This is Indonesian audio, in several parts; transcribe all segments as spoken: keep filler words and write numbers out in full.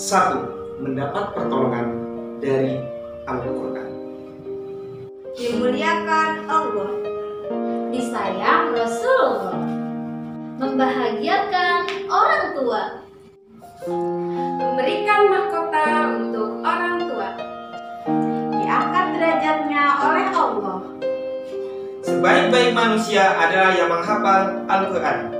Satu, mendapat pertolongan dari Al-Quran. Dimuliakan Allah, disayang Rasulullah, membahagiakan orang tua, memberikan mahkota untuk orang tua, diangkat derajatnya oleh Allah. Sebaik-baik manusia adalah yang menghafal Al-Quran.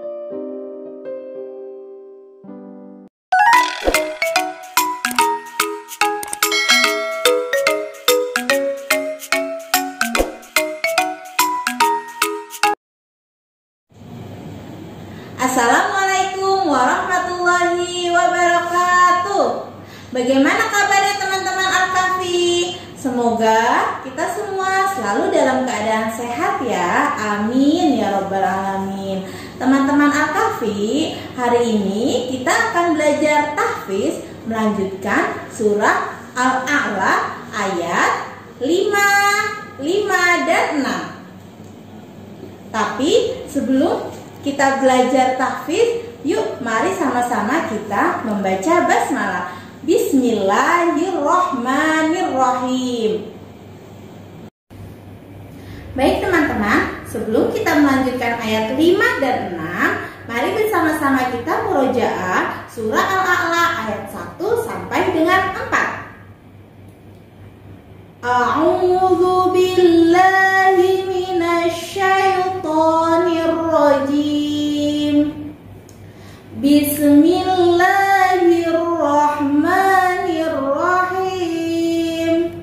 Assalamualaikum warahmatullahi wabarakatuh. Bagaimana kabarnya teman-teman Al-Kahfi? Semoga kita semua selalu dalam keadaan sehat ya. Amin ya robbal alamin. Teman-teman Al-Kahfi, hari ini kita akan belajar tahfiz melanjutkan surah Al-A'la ayat lima, lima dan enam. Tapi sebelum kita belajar tahfiz, yuk mari sama-sama kita membaca basmalah. Bismillahirrohmanirrohim. Baik teman-teman, sebelum kita melanjutkan ayat lima dan enam, mari bersama-sama kita murojaah surah Al-A'la ayat satu sampai dengan empat. A'udzu billahi minasyaitonir rajim. Bismillahirrahmanirrahim.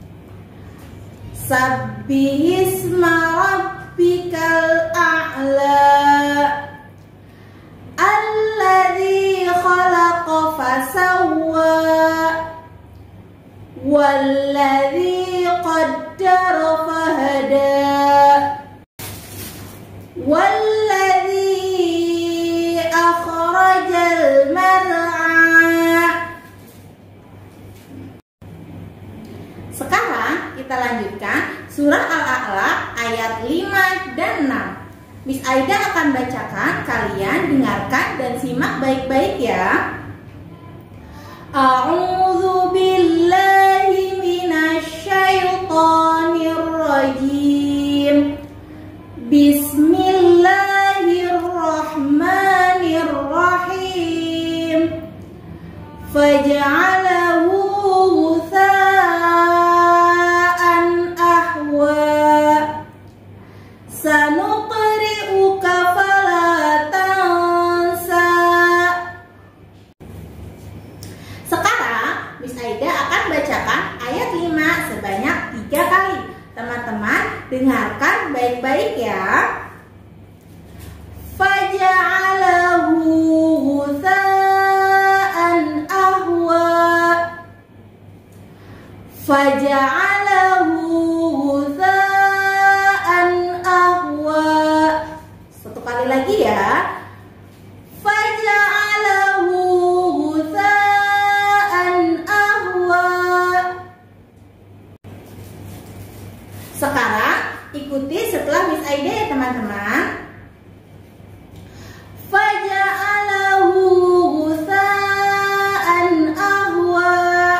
Sabbihisma rabbikal a'la. Alladzi khalaqa fasawwa. Walladzi qaddara fahada. Walladzi akhrajal mar'a. Sekarang kita lanjutkan surah Al-A'la ayat lima dan enam. Miss Aida akan bacakan, kalian dengarkan dan simak baik-baik ya. A'udzu billahi minasyaitonir rajim. Bismillahirrahmanirrahim. Faj'alahu ghutha'an ahwa. Sanuqri'uka fala tansa. Sekarang Miss Aida akan bacakan ayat lima sebanyak tiga kali. Teman-teman dengarkan baik-baik ya. Faja'alahu ghutha'an ahwa. Faja'alahu ghutha'an ahwa. Satu kali lagi ya. Faja'alahu ghutha'an ahwa. Sekarang ikuti setelah Miss Aida ya teman-teman. Faja'alahu ghutha'an ahwa.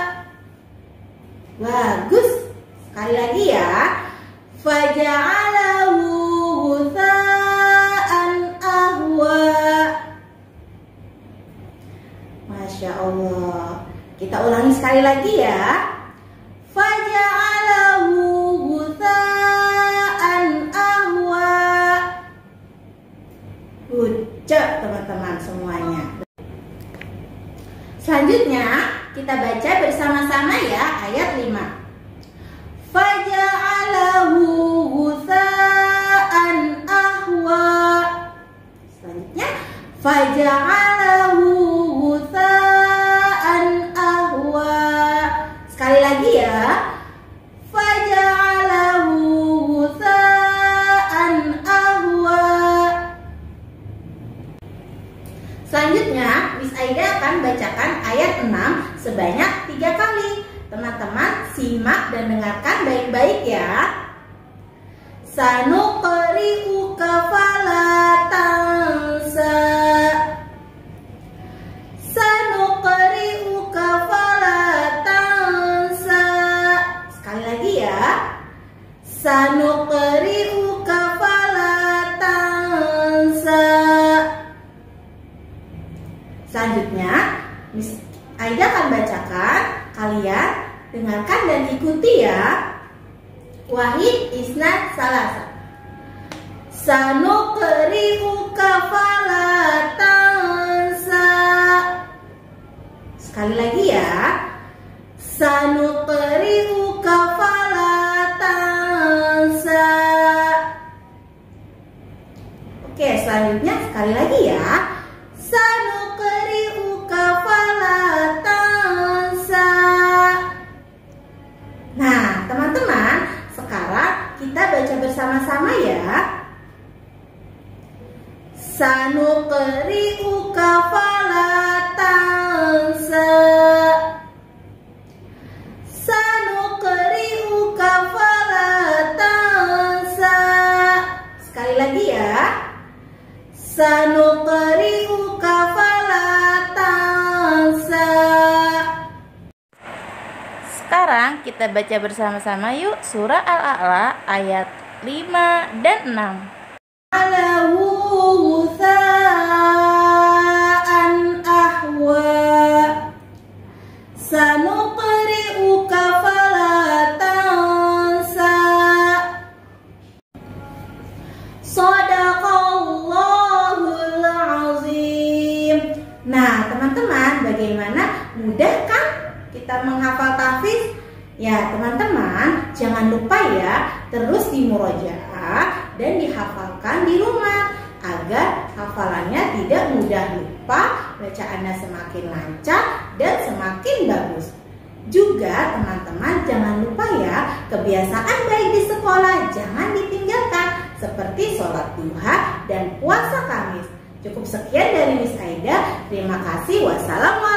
Bagus. Sekali lagi ya. Faja'alahu ghutha'an ahwa. Masya Allah. Kita ulangi sekali lagi ya. Faja'alahu ghutha'an ahwa. Ucap teman-teman semuanya. Selanjutnya kita baca bersama-sama ya ayat lima. Faja'alahu ghutha'an ahwa. Selanjutnya faja'alahu ghutha'an ahwa. Sekali lagi ya. Faja'alahu ghutha'an ahwa. Selanjutnya Miss Aida akan bacakan ayat enam sebanyak tiga kali. Teman-teman simak dan dengarkan baik-baik ya. Sanuqri'uka fala tansa. Sanuqri'uka Sanuqri'uka fala tansa. Selanjutnya, Miss Aida akan bacakan, kalian dengarkan dan ikuti ya. Wahid, isnad, salasa. Sanuqri'uka fala tansa. Sekali lagi ya. Sanuqri'uka fala tansa. Oke, selanjutnya sekali lagi ya. Sanuqri'uka fala tansa. Nah, teman-teman, sekarang kita baca bersama-sama ya. Sanuqri'uka fala tansa. Sanuqri'uka fala tansa. Sekali lagi ya. Sanuqri'uka fala tansa. Sekarang kita baca bersama-sama yuk surah Al-A'la ayat lima dan enam. Alahu tha'an ahwa. Sanuqri'uka fala tansa. Shadaqallahul azim. Nah, teman-teman, bagaimana? Mudah kan kita menghafal tahfiz? Ya, teman-teman, jangan lupa ya terus dimurojaah dan dihafalkan di rumah agar hafalannya tidak mudah lupa, bacaannya semakin lancar dan semakin bagus. Juga teman-teman jangan lupa ya, kebiasaan baik di sekolah jangan ditinggalkan seperti sholat duha dan puasa Kamis. Cukup sekian dari Miss Aida. Terima kasih. Wassalamualaikum.